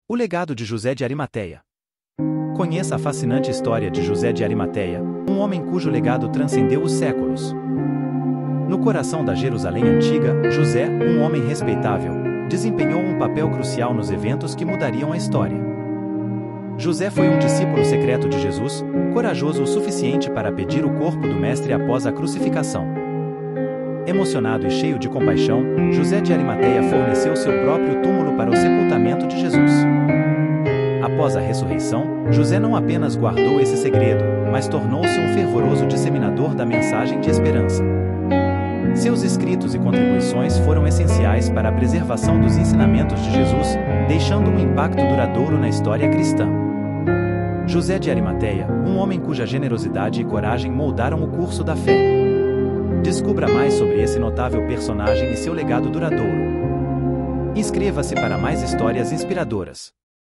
O legado de José de Arimateia. Conheça a fascinante história de José de Arimateia, um homem cujo legado transcendeu os séculos. No coração da Jerusalém antiga, José, um homem respeitável, desempenhou um papel crucial nos eventos que mudariam a história. José foi um discípulo secreto de Jesus, corajoso o suficiente para pedir o corpo do Mestre após a crucificação. Emocionado e cheio de compaixão, José de Arimateia forneceu seu próprio túmulo para o sepultamento de Jesus. Após a ressurreição, José não apenas guardou esse segredo, mas tornou-se um fervoroso disseminador da mensagem de esperança. Seus escritos e contribuições foram essenciais para a preservação dos ensinamentos de Jesus, deixando um impacto duradouro na história cristã. José de Arimateia, um homem cuja generosidade e coragem moldaram o curso da fé. Descubra mais sobre esse notável personagem e seu legado duradouro. Inscreva-se para mais histórias inspiradoras.